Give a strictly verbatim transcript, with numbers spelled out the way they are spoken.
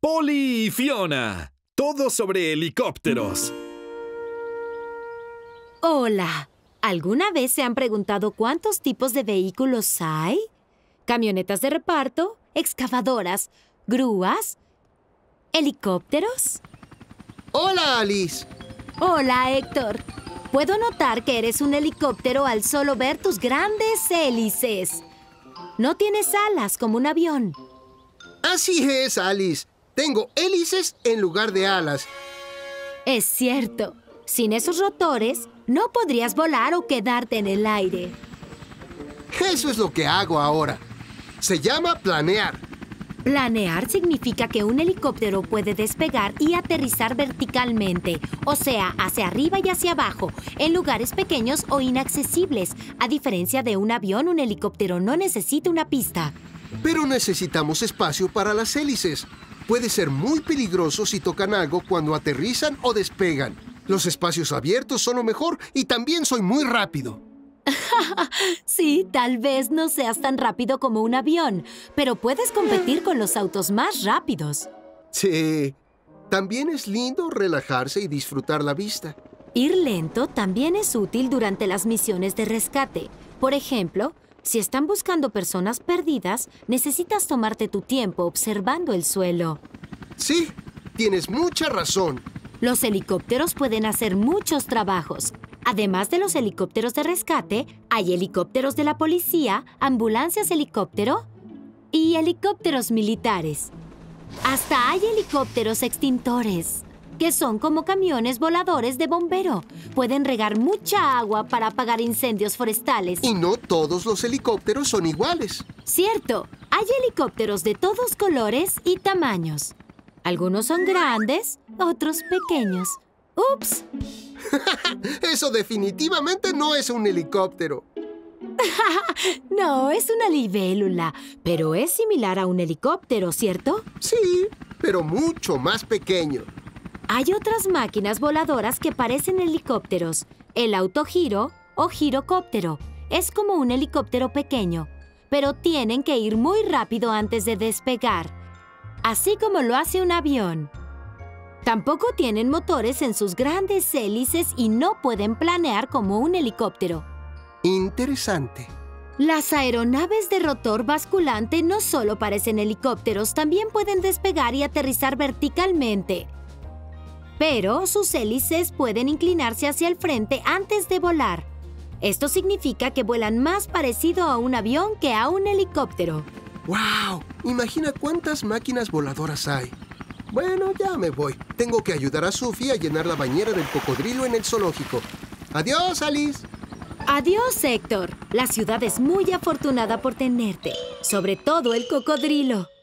Polly y Fiona. Todo sobre helicópteros. Hola. ¿Alguna vez se han preguntado cuántos tipos de vehículos hay? ¿Camionetas de reparto? ¿Excavadoras? ¿Grúas? ¿Helicópteros? Hola, Alice. Hola, Héctor. Puedo notar que eres un helicóptero al solo ver tus grandes hélices. No tienes alas como un avión. Así es, Alice. Tengo hélices en lugar de alas. Es cierto. Sin esos rotores, no podrías volar o quedarte en el aire. Eso es lo que hago ahora. Se llama planear. Planear significa que un helicóptero puede despegar y aterrizar verticalmente, o sea, hacia arriba y hacia abajo, en lugares pequeños o inaccesibles. A diferencia de un avión, un helicóptero no necesita una pista. Pero necesitamos espacio para las hélices. Puede ser muy peligroso si tocan algo cuando aterrizan o despegan. Los espacios abiertos son lo mejor y también soy muy rápido. Sí, tal vez no seas tan rápido como un avión, pero puedes competir con los autos más rápidos. Sí, también es lindo relajarse y disfrutar la vista. Ir lento también es útil durante las misiones de rescate. Por ejemplo, si están buscando personas perdidas, necesitas tomarte tu tiempo observando el suelo. Sí, tienes mucha razón. Los helicópteros pueden hacer muchos trabajos. Además de los helicópteros de rescate, hay helicópteros de la policía, ambulancias helicóptero y helicópteros militares. Hasta hay helicópteros extintores, que son como camiones voladores de bombero. Pueden regar mucha agua para apagar incendios forestales. Y no todos los helicópteros son iguales. Cierto, hay helicópteros de todos colores y tamaños. Algunos son grandes, otros pequeños. ¡Ups! Eso definitivamente no es un helicóptero. No, es una libélula, pero es similar a un helicóptero, ¿cierto? Sí, pero mucho más pequeño. Hay otras máquinas voladoras que parecen helicópteros. El autogiro o girocóptero es como un helicóptero pequeño, pero tienen que ir muy rápido antes de despegar, así como lo hace un avión. Tampoco tienen motores en sus grandes hélices y no pueden planear como un helicóptero. Interesante. Las aeronaves de rotor basculante no solo parecen helicópteros, también pueden despegar y aterrizar verticalmente. Pero sus hélices pueden inclinarse hacia el frente antes de volar. Esto significa que vuelan más parecido a un avión que a un helicóptero. ¡Wow! Imagina cuántas máquinas voladoras hay. Bueno, ya me voy. Tengo que ayudar a Sophie a llenar la bañera del cocodrilo en el zoológico. ¡Adiós, Alice! Adiós, Héctor. La ciudad es muy afortunada por tenerte, sobre todo el cocodrilo.